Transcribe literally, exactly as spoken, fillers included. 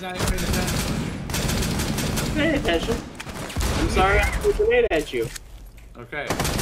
He's not even paying attention. Pay attention. I'm sorry I threw a grenade at you. Okay.